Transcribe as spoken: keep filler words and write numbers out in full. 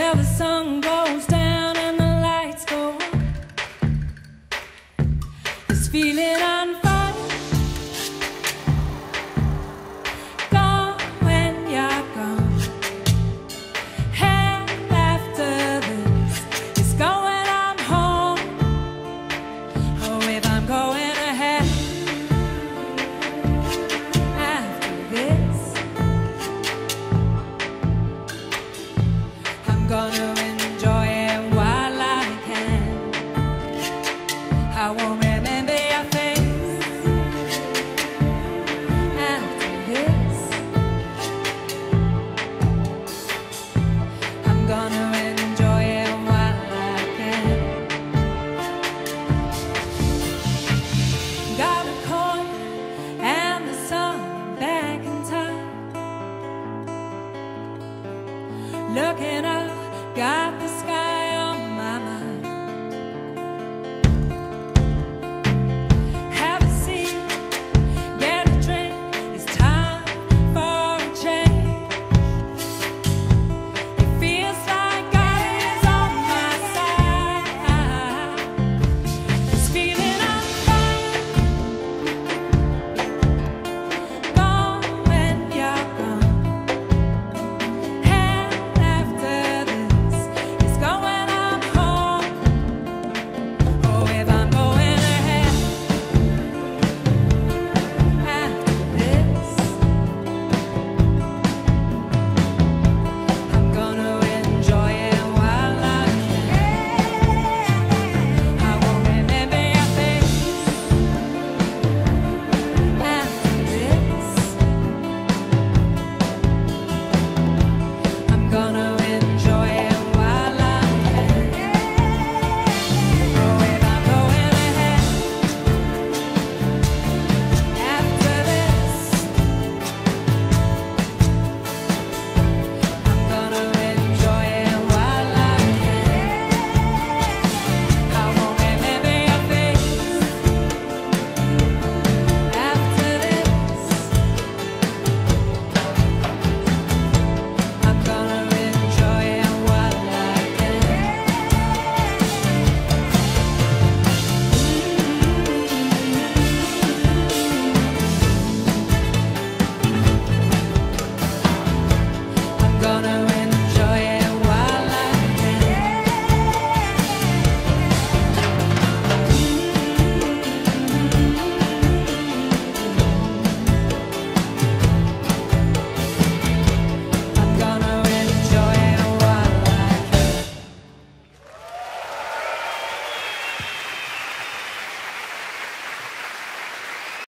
Well, the sun goes down and the lights go up. This feeling on fire. Gone when you're gone. And after this is going on home. Oh, if I'm going ahead after this, I'm gonna enjoy it while I can. I won't remember your face after this. I'm gonna enjoy it while I can. Got a coin and the sun back in time. Look